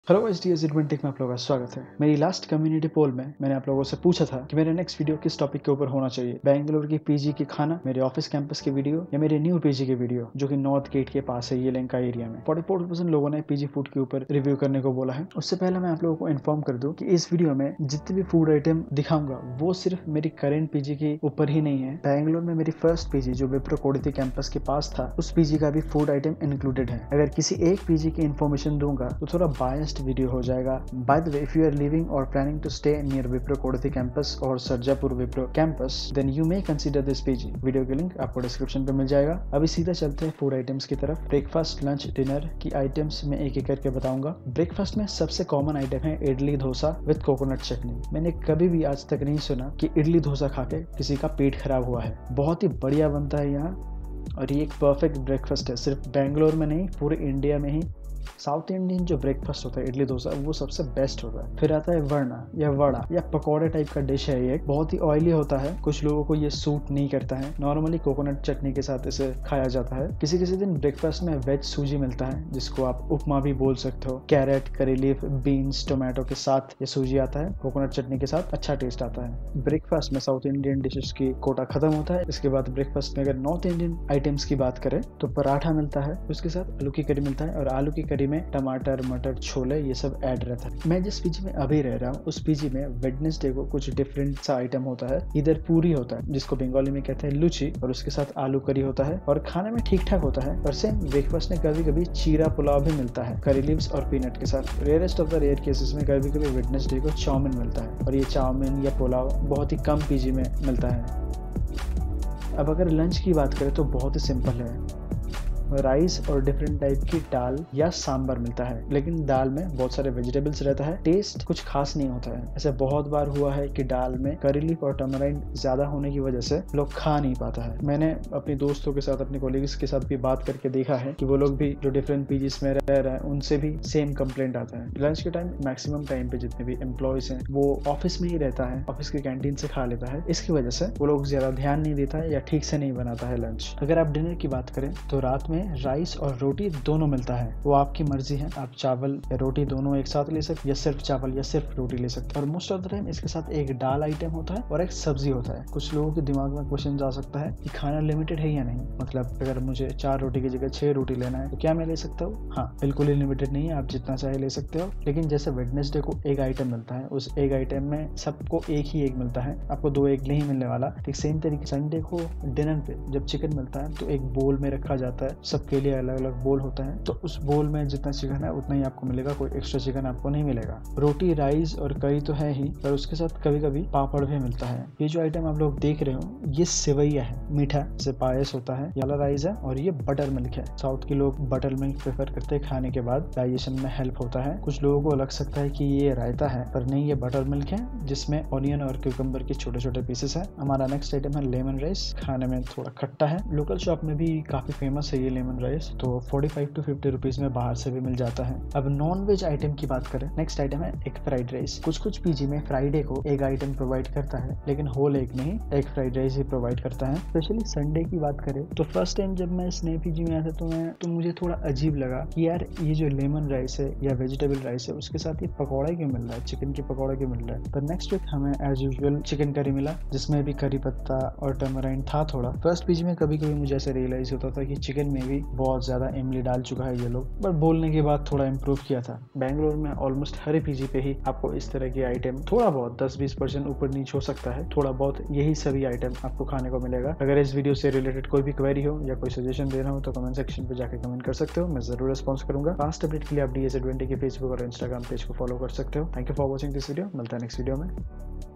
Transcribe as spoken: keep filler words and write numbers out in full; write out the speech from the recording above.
Hello H D S Adventech में आप लोगों का स्वागत है। मेरी लास्ट कम्युनिटी पोल में मैंने आप लोगों से पूछा था कि मेरा नेक्स्ट वीडियो किस टॉपिक के ऊपर होना चाहिए, बेंगलोर की पीजी की खाना, मेरे ऑफिस कैंपस की वीडियो या मेरे न्यू पीजी की वीडियो जो कि नॉर्थ गेट के पास है ये लेंका एरिया में। फोर्टी फोर परसेंट लोगों ने पीजी फूड के ऊपर रिव्यू करने को बोला है। उससे पहले मैं आप लोगों को इन्फॉर्म कर दूं कि इस वीडियो में जितने भी फूड आइटम दिखाऊंगा वो सिर्फ मेरी करेंट पीजी के ऊपर ही नहीं है। बेंगलोर में मेरी फर्स्ट पीजी जो विप्रो कोडिती कैंपस के पास था उस पीजी का भी फूड आइटम इंक्लूडेड है। अगर किसी एक पीजी की इन्फॉर्मेशन दूंगा तो थोड़ा बायस्ड वीडियो हो जाएगा। By the way, if you are leaving or planning to stay near Wipro Kodathi campus or Sarjapur Wipro campus, then you may consider this P G. Video की link आपको description पे मिल जाएगा। अभी सीधा चलते हैं फूड आइटम्स की तरफ। ब्रेकफास्ट, लंच, डिनर की आइटम्स मैं एक एक करके बताऊंगा। ब्रेकफास्ट में सबसे कॉमन आइटम है इडली डोसा विद कोकोनट चटनी। मैंने कभी भी आज तक नहीं सुना कि इडली डोसा खा के किसी का पेट खराब हुआ है। बहुत ही बढ़िया बनता है यहाँ और ये एक परफेक्ट ब्रेकफास्ट है। सिर्फ बेंगलोर में नहीं, पूरे इंडिया में ही साउथ इंडियन जो ब्रेकफास्ट होता है इडली डोसा वो सबसे बेस्ट होता है। फिर आता है वरना या वड़ा या पकौड़े टाइप का डिश है। ये बहुत ही ऑयली होता है, कुछ लोगों को ये सूट नहीं करता है। नॉर्मली कोकोनट चटनी के साथ इसे खाया जाता है। किसी किसी दिन ब्रेकफास्ट में वेज सूजी मिलता है जिसको आप उपमा भी बोल सकते हो। कैरेट, करी लीफ, बीन्स, टोमेटो के साथ ये सूजी आता है। कोकोनट चटनी के साथ अच्छा टेस्ट आता है। ब्रेकफास्ट में साउथ इंडियन डिशेस की कोटा खत्म होता है। इसके बाद ब्रेकफास्ट में अगर नॉर्थ इंडियन आइटम्स की बात करें तो पराठा मिलता है, उसके साथ आलू की करी मिलता है और आलू की करी में टमाटर, मटर, छोले ये सब ऐड रहता है। मैं जिस पीजी में अभी रह रहा हूँ उस पीजी में वेडनेसडे को कुछ डिफरेंट सा आइटम होता है। इधर पूरी होता है जिसको बंगाली में कहते हैं लुची और उसके साथ आलू करी होता है और खाने में ठीक ठाक होता है। और सेम ब्रेकफास्ट में कभी कभी चीरा पुलाव भी मिलता है करी लीव्स और पीनट के साथ। Rarest of the rare cases में कभी कभी वेडनेसडे को चाउमीन मिलता है और ये चाउमीन या पुलाव बहुत ही कम पीजी में मिलता है। अब अगर लंच की बात करें तो बहुत ही सिंपल है। राइस और डिफरेंट टाइप की दाल या सांबर मिलता है, लेकिन दाल में बहुत सारे वेजिटेबल्स रहता है। टेस्ट कुछ खास नहीं होता है। ऐसे बहुत बार हुआ है कि दाल में करी लीफ और टमाराइन ज्यादा होने की वजह से लोग खा नहीं पाता है। मैंने अपने दोस्तों के साथ, अपने कोलीग्स के साथ भी बात करके देखा है कि वो लोग भी जो डिफरेंट पीजीज में रह रहे हैं उनसे भी सेम कंप्लेंट आता है। लंच के टाइम मैक्सिमम टाइम पे जितने भी एम्प्लॉयज हैं वो ऑफिस में ही रहता है, ऑफिस की कैंटीन से खा लेता है। इसकी वजह से वो लोग ज्यादा ध्यान नहीं देता है या ठीक से नहीं बनाता है लंच। अगर आप डिनर की बात करें तो रात में राइस और रोटी दोनों मिलता है, वो आपकी मर्जी है। आप चावल या रोटी दोनों एक साथ ले सकते या सिर्फ चावल या सिर्फ रोटी ले सकते हैं। और मोस्ट ऑफ द टाइम इसके साथ एक दाल आइटम होता है और एक सब्जी होता है। कुछ लोगों के दिमाग में क्वेश्चन आ सकता है कि खाना लिमिटेड है या नहीं, मतलब अगर मुझे चार रोटी की जगह छह रोटी लेना है तो क्या मैं ले सकता हूँ? हाँ, बिल्कुल ही लिमिटेड नहीं है, आप जितना चाहे ले सकते हो। लेकिन जैसे वेडनेसडे को एक आइटम मिलता है, उस एक आइटम में सबको एक ही एग मिलता है, आपको दो एग नहीं मिलने वाला। ठीक सेम तरीके संडे को डिनर पे जब चिकन मिलता है तो एक बोल में रखा जाता है, सबके लिए अलग अलग बोल होता है, तो उस बोल में जितना चिकन है उतना ही आपको मिलेगा, कोई एक्स्ट्रा चिकन आपको नहीं मिलेगा। रोटी, राइस और करी तो है ही, पर उसके साथ कभी कभी पापड़ भी मिलता है। ये जो आइटम आप लोग देख रहे हो ये सेवैया है, मीठा से पायस होता है, वाला राइस है और ये बटर मिल्क है। साउथ के लोग बटर मिल्क प्रेफर करते हैं, खाने के बाद डाइजेशन में हेल्प होता है। कुछ लोगों को लग सकता है कि ये रायता है, पर नहीं, ये बटर मिल्क है जिसमें ऑनियन और क्यूकम्बर के छोटे छोटे पीसेस है। हमारा नेक्स्ट आइटम है लेमन राइस, खाने में थोड़ा खट्टा है। लोकल शॉप में भी काफी फेमस है ये लेमन राइस, तो पैंतालीस टू पचास रुपीस में बाहर से भी मिल जाता है। अब नॉन वेज आइटम की बात करें, नेक्स्ट आइटम है एग फ्राइड राइस। कुछ कुछ पीजी में फ्राइडे को एग आइटम प्रोवाइड करता है, लेकिन होल एग नहीं, एग फ्राइड राइस ही प्रोवाइड करता है। स्पेशली संडे की बात करें तो फर्स्ट टाइम जब मैं इस नए पीजी में आया था तो मैं तो मुझे थोड़ा अजीब लगा कि यार ये जो लेमन राइस है या वेजिटेबल राइस है उसके साथ ये पकौड़ा क्यों मिल रहा है, चिकन की पकौड़ा क्यों मिल रहा है। पर नेक्स्ट वीक हमें एज यूजुअल चिकन करी मिला जिसमें भी करी पत्ता और टमाराइन था थोड़ा। फर्स्ट पीजी में कभी कभी मुझे ऐसा रियलाइज होता था कि चिकन में भी बहुत ज्यादा इमली डाल चुका है ये लोग, बट बोलने के बाद थोड़ा इम्प्रूव किया था। बेंगलोर में ऑलमोस्ट हर पीजी पे ही आपको इस तरह के आइटम थोड़ा बहुत दस बीस परसेंट ऊपर नीचे हो सकता है, थोड़ा बहुत यही सभी आइटम आपको खाने को मिलेगा। अगर इस वीडियो से रिलेटेड कोई भी क्वेरी हो या कोई सजेशन देना हो तो कमेंट सेक्शन पे जाकर कमेंट कर सकते हो, मैं जरूर रिस्पॉन्स करूंगा। फास्ट अपडेट के लिए आप डी एस एडवेंटेक के फेसबुक और इंस्टाग्राम पेज को फॉलो कर सकते हो। Thank you for watching this video, मिलता है नेक्स्ट वीडियो में।